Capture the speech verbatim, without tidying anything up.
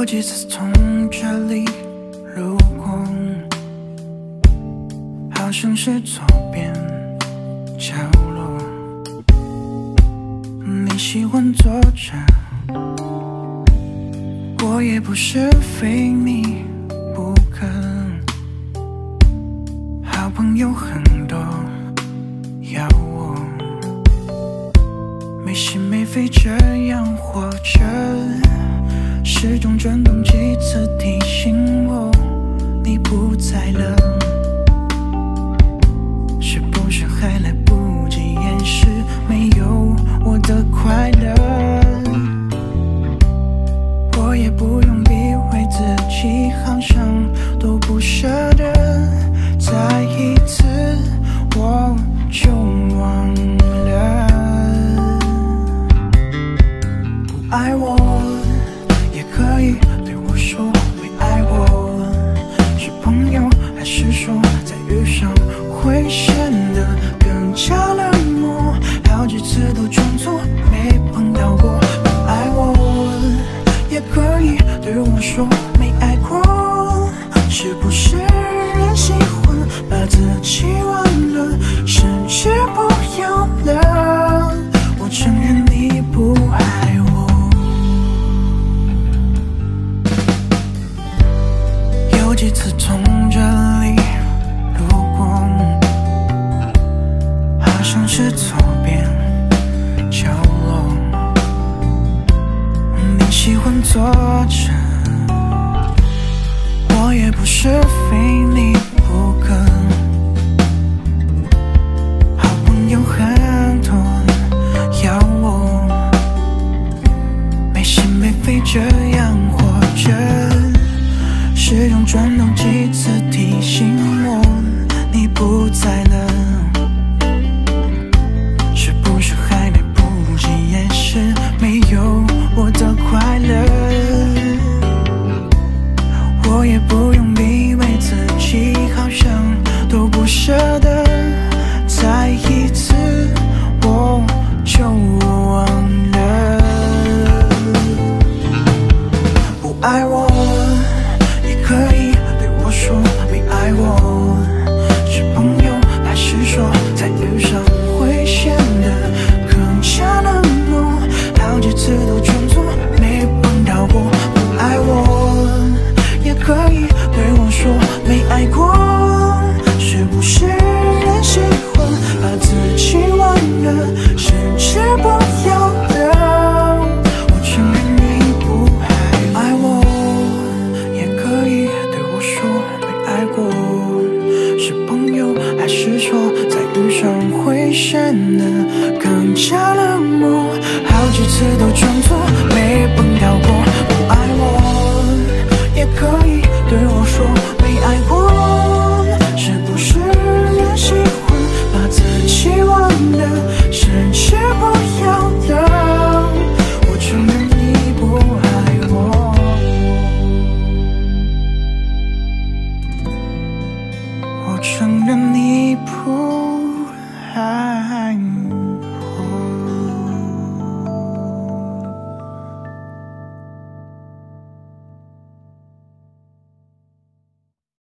有几次从这里路过，好像是左边角落，你喜欢坐着，我也不是非你不可，好朋友很多，要我没心没肺这样活着，时钟转动几次提醒我你不在了，是不是还来不及掩饰没有我的快乐？我也不用逼回自己，好像都不舍得，再一次我就忘了。不爱我也可以对我说没爱我，是朋友还是说再遇上会显得更加冷漠？好几次都装作没碰到过。不爱我也可以对我说没爱过，是不是人喜欢把自己忘了，甚至不要了？我承认你不爱我。有几次从这里路过，好像是左边角落，你喜欢坐着，我也不是非你不可，好朋友很多，要我没心没肺这样活着，时钟转动几次提醒我你不在了，是不是还来不及掩饰没有我的快乐？我也不用逼为自己，好像都不舍得，再一次我就忘了。不爱我也可以对我说没爱我，是朋友还是说再遇上会显得更加冷漠？好几次都装作没碰到过。不爱我也可以对我说没爱过，是不是人喜欢把自己忘了，甚至不要了？我承认你不爱我，也可以对我说没爱过，是朋友还是说再遇上会显得更加冷漠？好几次都装作没碰到过。不爱我也可以对我说没爱过，是不是人喜欢把自己忘了，甚至不要了？我承认你不爱我，我承认你不爱